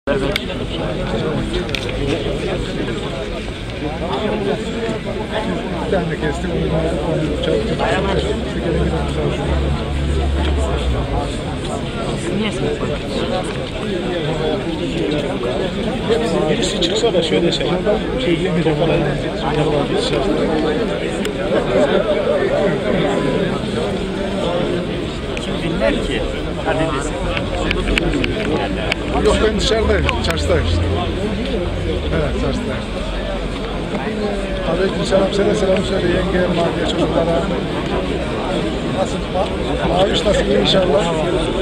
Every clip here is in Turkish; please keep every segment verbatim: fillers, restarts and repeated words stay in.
Bir tane kestim, onu çarptım. Niye sen Birisi çıksa da şöyle şey. Şey diyemeyeceğim. kim dinler ki? Hadi desin. Yok, ben dışarıdayım, çarşıdayım işte. Evet, çarşıdayım. Aleyküm selam, sana selam söyle yenge, maviye çocuklara. Nasıl? Maviş nasıl, iyi inşallah?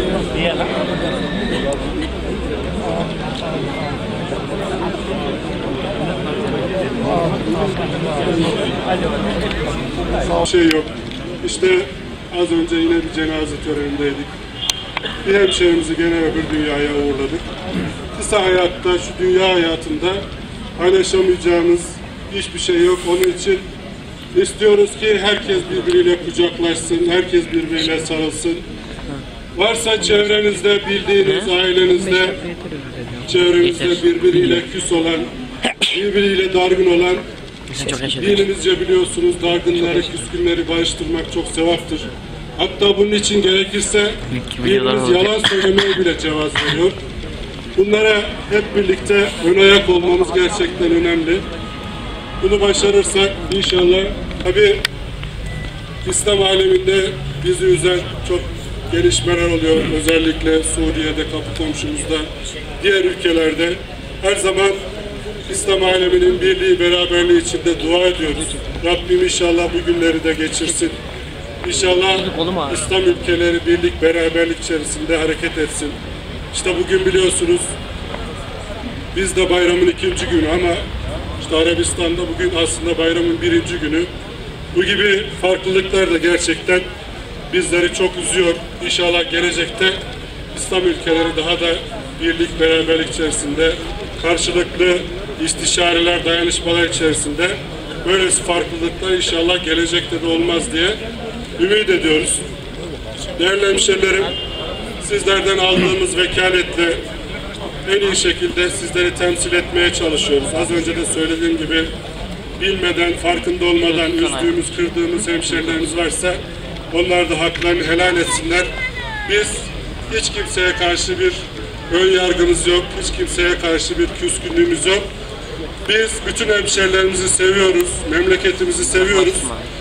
Şey yok. İşte az önce yine bir cenaze törenindeydik. Bir hemşehrimizi gene öbür dünyaya uğurladık. Kısa hayatta, şu dünya hayatında paylaşamayacağımız hiçbir şey yok. Onun için istiyoruz ki herkes birbiriyle kucaklaşsın, herkes birbiriyle sarılsın. Varsa çevrenizde, bildiğiniz ailenizde, çevrenizde birbiriyle küs olan, birbiriyle dargın olan, dinimizce biliyorsunuz dargınları, küskünleri barıştırmak çok sevaptır. Hatta bunun için gerekirse birimiz yalan söylemeye bile cevaz veriyor. Bunlara hep birlikte ön ayak olmamız gerçekten önemli. Bunu başarırsak inşallah, tabii İslam aleminde bizi üzen çok gelişmeler oluyor. Özellikle Suriye'de, kapı komşumuzda, diğer ülkelerde her zaman İslam aleminin birliği, beraberliği içinde dua ediyoruz. Rabbim inşallah bu günleri de geçirsin. İnşallah İslam ülkeleri birlik, beraberlik içerisinde hareket etsin. İşte bugün biliyorsunuz biz de bayramın ikinci günü ama işte Arabistan'da bugün aslında bayramın birinci günü. Bu gibi farklılıklar da gerçekten bizleri çok üzüyor. İnşallah gelecekte İslam ülkeleri daha da birlik, beraberlik içerisinde, karşılıklı istişareler, dayanışmalar içerisinde böylesi farklılıklar inşallah gelecekte de olmaz diye ümit ediyoruz. Değerli hemşehrilerim, sizlerden aldığımız vekaletle en iyi şekilde sizleri temsil etmeye çalışıyoruz. Az önce de söylediğim gibi bilmeden, farkında olmadan üzdüğümüz, kırdığımız hemşehrilerimiz varsa onlar da haklarını helal etsinler. Biz hiç kimseye karşı bir ön yargımız yok, hiç kimseye karşı bir küskünlüğümüz yok. Biz bütün hemşehrilerimizi seviyoruz, memleketimizi seviyoruz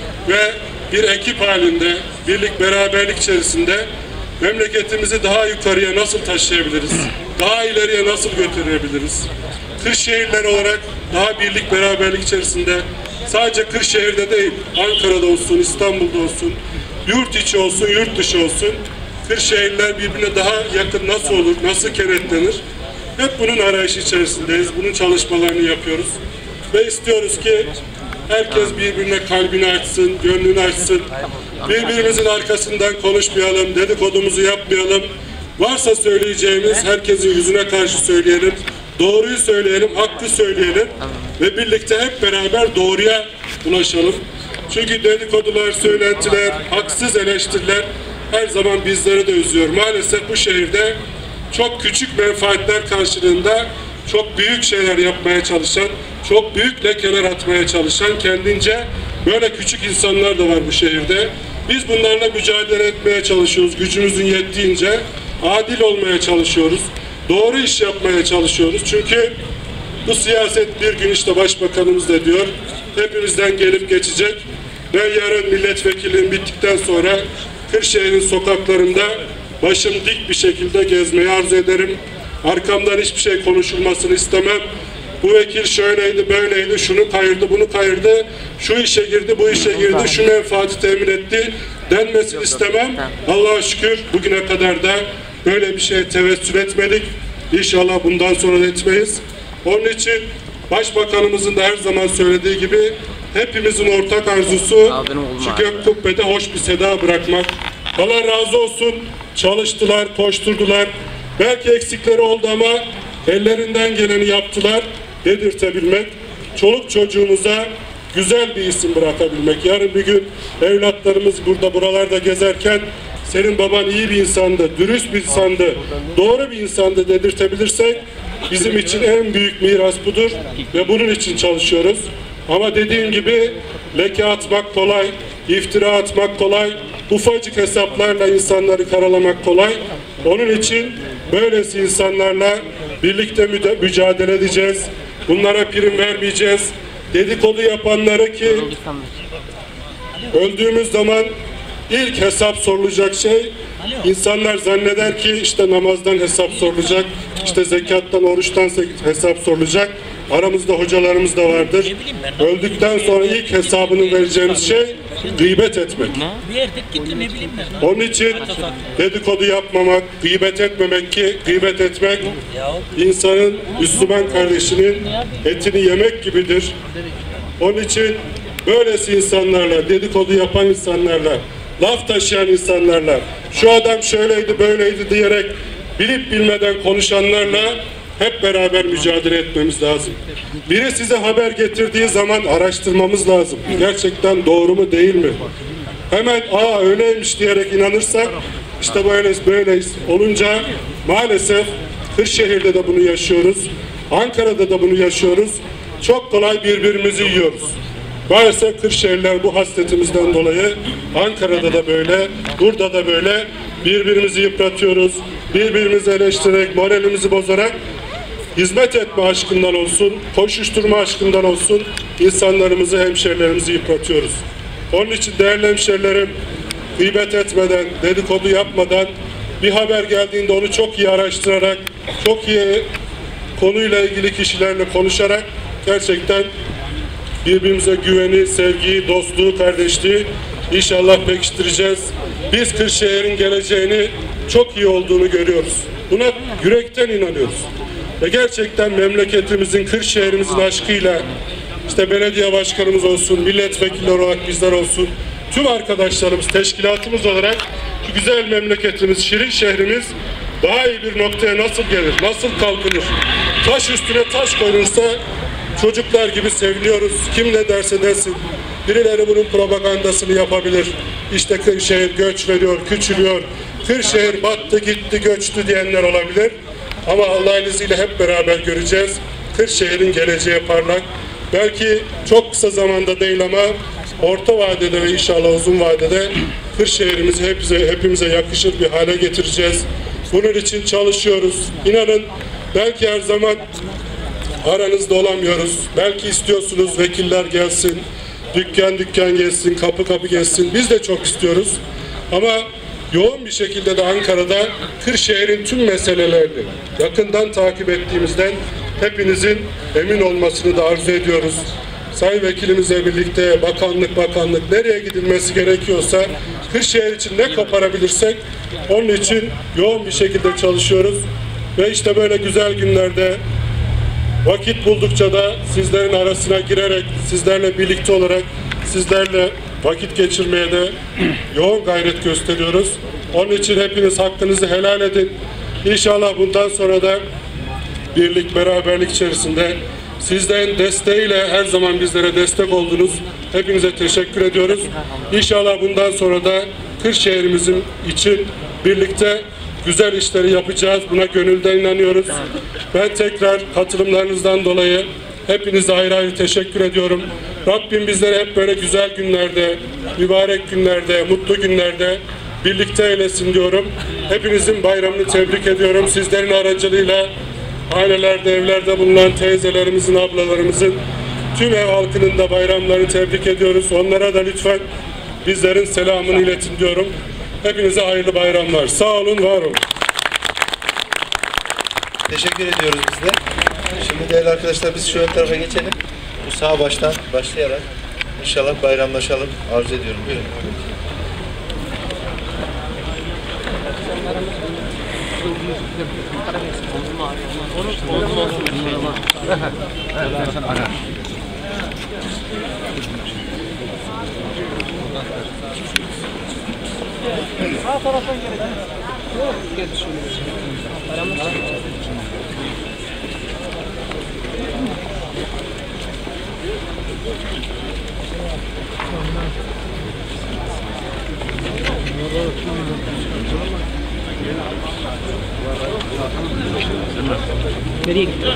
ve bir ekip halinde, birlik, beraberlik içerisinde memleketimizi daha yukarıya nasıl taşıyabiliriz, daha ileriye nasıl götürebiliriz? Kırşehirler olarak daha birlik, beraberlik içerisinde sadece Kırşehir'de değil, Ankara'da olsun, İstanbul'da olsun, yurt içi olsun, yurt dışı olsun, Kırşehirler birbirine daha yakın nasıl olur, nasıl kenetlenir? Hep bunun arayışı içerisindeyiz, bunun çalışmalarını yapıyoruz ve istiyoruz ki herkes birbirine kalbini açsın, gönlünü açsın. Birbirimizin arkasından konuşmayalım, dedikodumuzu yapmayalım. Varsa söyleyeceğimiz herkesin yüzüne karşı söyleyelim. Doğruyu söyleyelim, hakkı söyleyelim. Ve birlikte hep beraber doğruya ulaşalım. Çünkü dedikodular, söylentiler, haksız eleştiriler her zaman bizleri de üzüyor. Maalesef bu şehirde çok küçük menfaatler karşılığında çok büyük şeyler yapmaya çalışan, çok büyük lekeler atmaya çalışan kendince böyle küçük insanlar da var bu şehirde. Biz bunlarla mücadele etmeye çalışıyoruz. Gücümüzün yettiğince adil olmaya çalışıyoruz. Doğru iş yapmaya çalışıyoruz. Çünkü bu siyaset bir gün işte başbakanımız da diyor, hepimizden gelip geçecek. Ben yarın milletvekilliğim bittikten sonra Kırşehir'in sokaklarında başım dik bir şekilde gezmeyi arzu ederim. Arkamdan hiçbir şey konuşulmasını istemem. Bu vekil şöyleydi, böyleydi, şunu kayırdı, bunu kayırdı, şu işe girdi, bu işe girdi, şu menfaati temin etti denmesini istemem. Allah'a şükür bugüne kadar da böyle bir şeye tevessül etmedik. İnşallah bundan sonra da etmeyiz. Onun için Başbakanımızın da her zaman söylediği gibi hepimizin ortak arzusu şu gök kubbede hoş bir seda bırakmak. Allah razı olsun. Çalıştılar, koşturdular. Belki eksikleri oldu ama ellerinden geleni yaptılar dedirtebilmek. Çoluk çocuğumuza güzel bir isim bırakabilmek. Yarın bir gün evlatlarımız burada buralarda gezerken senin baban iyi bir insandı, dürüst bir insandı, doğru bir insandı dedirtebilirsek bizim için en büyük miras budur ve bunun için çalışıyoruz. Ama dediğim gibi leke atmak kolay, iftira atmak kolay, ufacık hesaplarla insanları karalamak kolay. Onun için böylesi insanlarla birlikte mücadele edeceğiz. Bunlara prim vermeyeceğiz. Dedikodu yapanları ki öldüğümüz zaman ilk hesap sorulacak şey, insanlar zanneder ki işte namazdan hesap sorulacak, işte zekattan, oruçtan hesap sorulacak. Aramızda hocalarımız da vardır. Öldükten sonra ilk hesabını vereceğimiz şey gıybet etmek. Onun için dedikodu yapmamak, gıybet etmemek ki gıybet etmek insanın, Müslüman kardeşinin etini yemek gibidir. Onun için böylesi insanlarla, dedikodu yapan insanlarla, laf taşıyan insanlarla, şu adam şöyleydi böyleydi diyerek bilip bilmeden konuşanlarla hep beraber mücadele etmemiz lazım. Biri size haber getirdiği zaman araştırmamız lazım. Gerçekten doğru mu değil mi? Hemen aa öyleymiş diyerek inanırsak işte böyle böyle olunca maalesef Kırşehir'de de bunu yaşıyoruz. Ankara'da da bunu yaşıyoruz. Çok kolay birbirimizi yiyoruz. Maalesef Kırşehirliler bu hasletimizden dolayı Ankara'da da böyle, burada da böyle birbirimizi yıpratıyoruz. Birbirimizi eleştirerek, moralimizi bozarak hizmet etme aşkından olsun, koşuşturma aşkından olsun insanlarımızı, hemşerilerimizi yıpratıyoruz. Onun için değerli hemşerilerim, gıybet etmeden, dedikodu yapmadan, bir haber geldiğinde onu çok iyi araştırarak, çok iyi konuyla ilgili kişilerle konuşarak gerçekten birbirimize güveni, sevgiyi, dostluğu, kardeşliği inşallah pekiştireceğiz. Biz Kırşehir'in geleceğini çok iyi olduğunu görüyoruz. Buna yürekten inanıyoruz. Ve gerçekten memleketimizin, Kırşehir'imizin aşkıyla işte belediye başkanımız olsun, milletvekilleri olarak bizler olsun, tüm arkadaşlarımız, teşkilatımız olarak şu güzel memleketimiz, şirin şehrimiz daha iyi bir noktaya nasıl gelir, nasıl kalkınır? Taş üstüne taş koyulursa çocuklar gibi seviniyoruz. Kim ne derse desin. Birileri bunun propagandasını yapabilir. İşte Kırşehir göç veriyor, küçülüyor. Kırşehir battı, gitti, göçtü diyenler olabilir. Ama Allah'ın izniyle hep beraber göreceğiz. Kırşehir'in geleceği parlak. Belki çok kısa zamanda değil ama orta vadede ve inşallah uzun vadede Kırşehir'imizi hepimize, hepimize yakışır bir hale getireceğiz. Bunun için çalışıyoruz. İnanın belki her zaman aranızda olamıyoruz. Belki istiyorsunuz vekiller gelsin, dükkan dükkan gelsin, kapı kapı gelsin. Biz de çok istiyoruz. Ama yoğun bir şekilde de Ankara'da Kırşehir'in tüm meselelerini yakından takip ettiğimizden hepinizin emin olmasını da arzu ediyoruz. Sayın Vekilimizle birlikte bakanlık bakanlık nereye gidilmesi gerekiyorsa Kırşehir için ne koparabilirsek onun için yoğun bir şekilde çalışıyoruz. Ve işte böyle güzel günlerde vakit buldukça da sizlerin arasına girerek, sizlerle birlikte olarak, sizlerle vakit geçirmeye de yoğun gayret gösteriyoruz. Onun için hepiniz hakkınızı helal edin. İnşallah bundan sonra da birlik, beraberlik içerisinde sizden desteğiyle her zaman bizlere destek oldunuz. Hepinize teşekkür ediyoruz. İnşallah bundan sonra da Kırşehir'imizin için birlikte güzel işleri yapacağız. Buna gönülden inanıyoruz. Ben tekrar katılımlarınızdan dolayı hepinize ayrı ayrı teşekkür ediyorum. Rabbim bizlere hep böyle güzel günlerde, mübarek günlerde, mutlu günlerde birlikte eylesin diyorum. Hepinizin bayramını tebrik ediyorum. Sizlerin aracılığıyla ailelerde, evlerde bulunan teyzelerimizin, ablalarımızın, tüm ev halkının da bayramlarını tebrik ediyoruz. Onlara da lütfen bizlerin selamını iletin diyorum. Hepinize hayırlı bayramlar. Sağ olun, var olun. Teşekkür ediyoruz biz de. Şimdi değerli arkadaşlar biz şu ön tarafa geçelim. Bu sağ baştan başlayarak inşallah bayramlaşalım arzu ediyorum. Buyurun. Sağ taraftan gelecek. Yok, geç şöyle. Bayramlaşalım. Nereye gitti?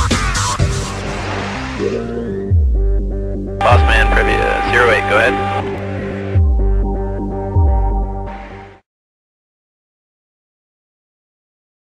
Boss man, Privia, zero eight, go ahead.